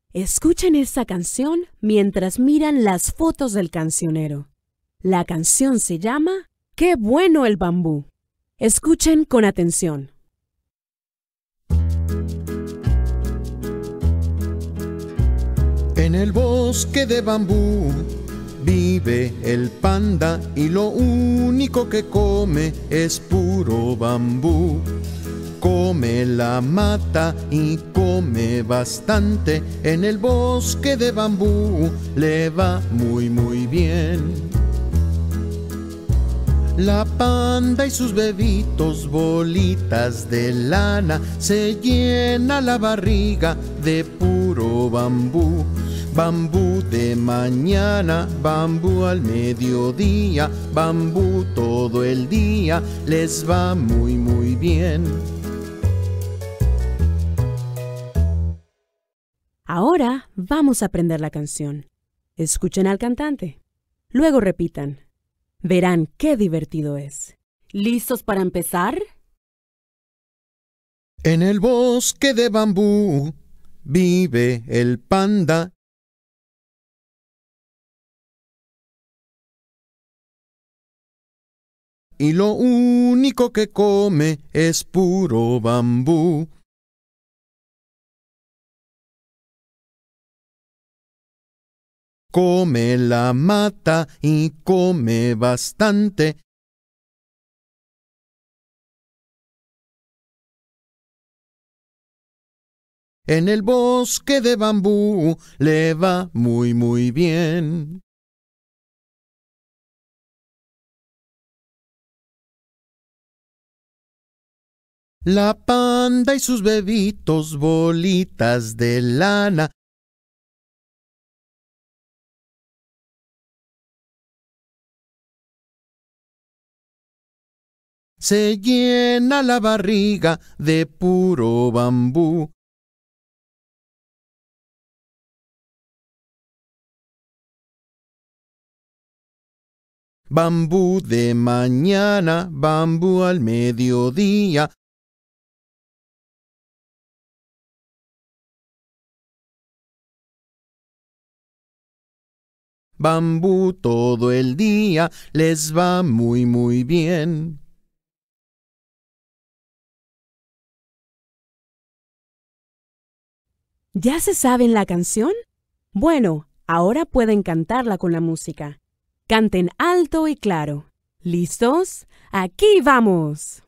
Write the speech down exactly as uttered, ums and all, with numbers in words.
Escuchen esta canción mientras miran las fotos del cancionero. La canción se llama ¡Qué bueno el bambú! Escuchen con atención. En el bosque de bambú vive el panda y lo único que come es puro bambú. Come la mata y come bastante. En el bosque de bambú le va muy muy bien. La panda y sus bebitos, bolitas de lana, se llena la barriga de puro bambú. Bambú de mañana, bambú al mediodía, bambú todo el día, les va muy muy bien. Ahora vamos a aprender la canción. Escuchen al cantante. Luego repitan. Verán qué divertido es. ¿Listos para empezar? En el bosque de bambú vive el panda y lo único que come es puro bambú. Come la mata y come bastante. En el bosque de bambú le va muy muy bien. La panda y sus bebitos, bolitas de lana, se llena la barriga de puro bambú. Bambú de mañana, bambú al mediodía, bambú todo el día, les va muy muy bien. ¿Ya se saben la canción? Bueno, ahora pueden cantarla con la música. Canten alto y claro. ¿Listos? ¡Aquí vamos!